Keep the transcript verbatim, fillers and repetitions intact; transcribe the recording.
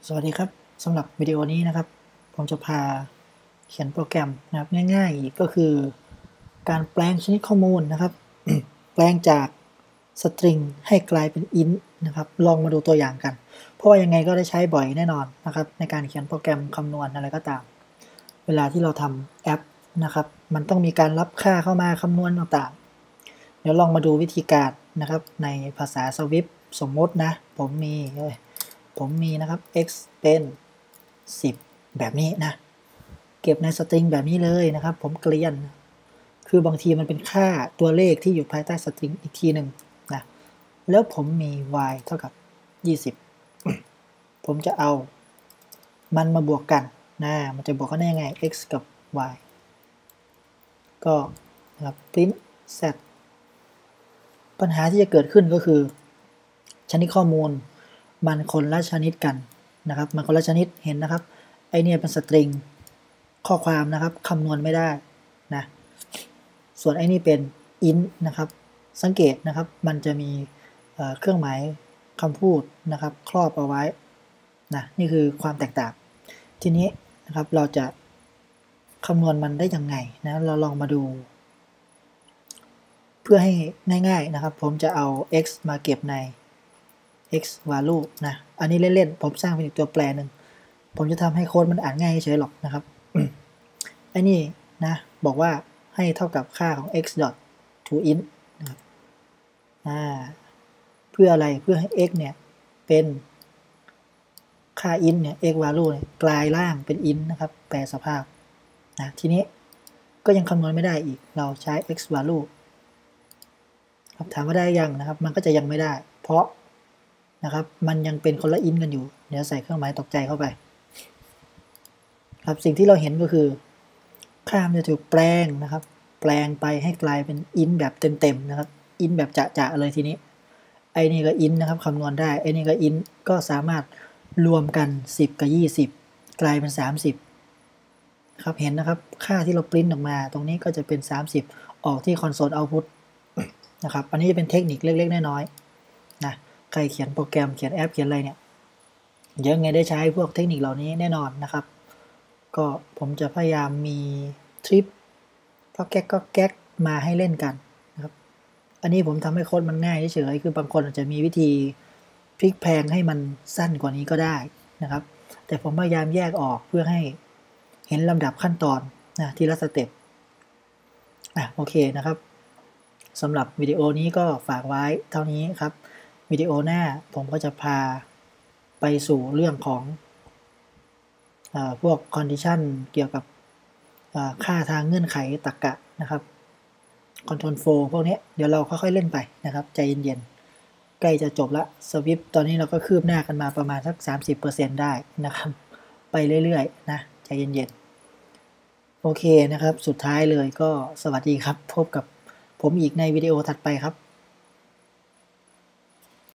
สวัสดีครับสำหรับวิดีโอนี้นะครับผมจะพาเขียนโปรแกรมนะครับง่ายๆก็คือการแปลงชนิดข้อมูลนะครับ แปลงจากสตริงให้กลายเป็น int นะครับลองมาดูตัวอย่างกันเพราะว่ายังไงก็ได้ใช้บ่อยแน่นอนนะครับในการเขียนโปรแกรมคำนวณอะไรก็ตามเวลาที่เราทำแอปนะครับมันต้องมีการรับค่าเข้ามาคำนวณต่างๆเดี๋ยวลองมาดูวิธีการนะครับในภาษา Swift สมมตินะผมมีผมมีนะครับ x เป็นสิบแบบนี้นะเก็บในสตริงแบบนี้เลยนะครับผมเกลียนคือบางทีมันเป็นค่าตัวเลขที่อยู่ภายใต้สตริงอีกทีหนึ่งนะแล้วผมมี y เท่ากับยี่สิบผมจะเอามันมาบวกกันนะมันจะบวกกันได้ยังไง x กับ y ก็นะครับ print z ปัญหาที่จะเกิดขึ้นก็คือชนิดข้อมูลมันคนละชนิดกันนะครับมันคนละชนิดเห็นนะครับไอเนี่ยเป็นสตริงข้อความนะครับคำนวณไม่ได้นะส่วนไอนี่เป็น int นะครับสังเกตนะครับมันจะมีเครื่องหมายคำพูดนะครับครอบเอาไว้นะนี่คือความแตกต่างทีนี้นะครับเราจะคำนวณมันได้ยังไงนะเราลองมาดูเพื่อให้ง่ายๆนะครับผมจะเอา x มาเก็บใน x value นะอันนี้เล่นๆผมสร้างเป็นอีกตัวแปรหนึ่งผมจะทำให้โค้ดมันอ่านง่ายเฉยหรอกนะครับ ไอ้นี่นะบอกว่าให้เท่ากับค่าของ x dot to int นะครับอ่าเพื่ออะไรเพื่อให้ x เนี่ยเป็นค่า int เนี่ย x value เนี่ยกลายร่างเป็น int นะครับแปลสภาพนะทีนี้ก็ยังคำนวณไม่ได้อีกเราใช้ x value ครับถามว่าได้ยังนะครับมันก็จะยังไม่ได้เพราะนะครับมันยังเป็นคนละ int กันอยู่เดี๋ยวใส่เครื่องหมายตกใจเข้าไปครับสิ่งที่เราเห็นก็คือค่ามันจะถูกแปลงนะครับแปลงไปให้กลายเป็น int แบบเต็มๆนะครับ int แบบจะๆเลยทีนี้ไอ้นี่ก็ int นะครับคำนวณได้ไอ้นี่ก็ int ก็สามารถรวมกันสิบกับยี่สิบกลายเป็นสามสิบครับเห็นนะครับค่าที่เราปริ้นออกมาตรงนี้ก็จะเป็นสามสิบออกที่ console output นะครับอันนี้จะเป็นเทคนิคเล็กๆน้อยๆนะใครเขียนโปรแกรมเขียนแอปเขียนอะไรเนี่ยเยอะไงได้ใช้พวกเทคนิคเหล่านี้แน่นอนนะครับก็ผมจะพยายามมีทริปก็แก๊กก็แก๊กมาให้เล่นกันนะครับอันนี้ผมทำให้โค้ดมันง่ายเฉยๆคือบางคนอาจจะมีวิธีพลิกแพลงให้มันสั้นกว่านี้ก็ได้นะครับแต่ผมพยายามแยกออกเพื่อให้เห็นลำดับขั้นตอนนะทีละสเต็ปอ่ะโอเคนะครับสำหรับวิดีโอนี้ก็ฝากไว้เท่านี้ครับวิดีโอหน้าผมก็จะพาไปสู่เรื่องของพวก condition เกี่ยวกับค่าทางเงื่อนไขตรรกะนะครับ control flow พวกนี้เดี๋ยวเราค่อยๆเล่นไปนะครับใจเย็นๆใกล้จะจบละ Swift ตอนนี้เราก็คืบหน้ากันมาประมาณสัก สามสิบเปอร์เซ็นต์ ได้นะครับไปเรื่อยๆนะใจเย็นๆโอเคนะครับสุดท้ายเลยก็สวัสดีครับพบกับผมอีกในวิดีโอถัดไปครับ